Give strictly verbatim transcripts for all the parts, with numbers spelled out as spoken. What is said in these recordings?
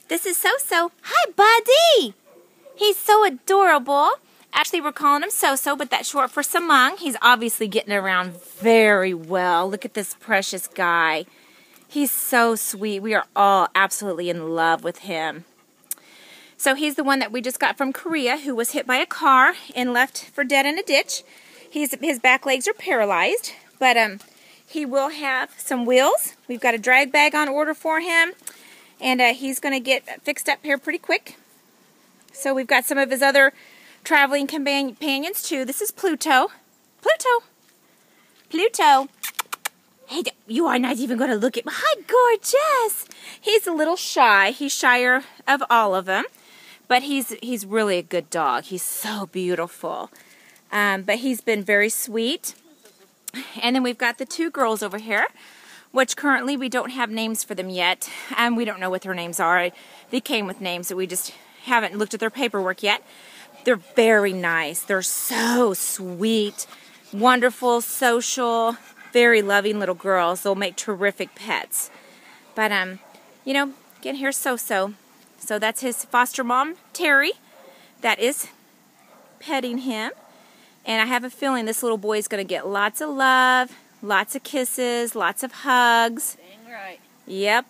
This is So-So. Hi, buddy. He's so adorable. Actually, we're calling him So-So, but that's short for Samang. He's obviously getting around very well. Look at this precious guy. He's so sweet. We are all absolutely in love with him. So he's the one that we just got from Korea, who was hit by a car and left for dead in a ditch. He's, his back legs are paralyzed, but um, he will have some wheels. We've got a drag bag on order for him, and uh, he's going to get fixed up here pretty quick. So we've got some of his other traveling companions too. This is Pluto. Pluto. Pluto. Hey, you are not even going to look at... Hi, gorgeous. He's a little shy. He's shyer of all of them. But he's he's really a good dog. He's so beautiful. Um, but he's been very sweet. And then we've got the two girls over here, which currently we don't have names for them yet. And um, we don't know what their names are. They came with names, so we just haven't looked at their paperwork yet. They're very nice. They're so sweet, wonderful, social, very loving little girls. They'll make terrific pets. But, um, you know, again, here's So-So. So that's his foster mom, Terry, that is petting him. And I have a feeling this little boy is going to get lots of love, lots of kisses, lots of hugs. Dang right. Yep.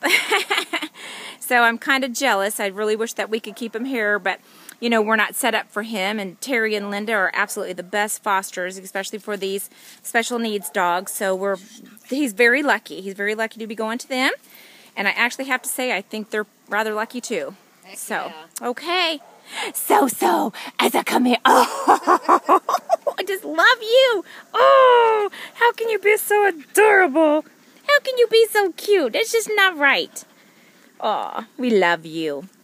So I'm kind of jealous. I really wish that we could keep him here, but, you know, we're not set up for him. And Terry and Linda are absolutely the best fosters, especially for these special needs dogs. So we're he's very lucky. He's very lucky to be going to them. And I actually have to say, I think they're rather lucky too. Heck so, yeah. okay. So-So, as I come here, oh, I just love you. Oh, how can you be so adorable? How can you be so cute? It's just not right. Oh, we love you.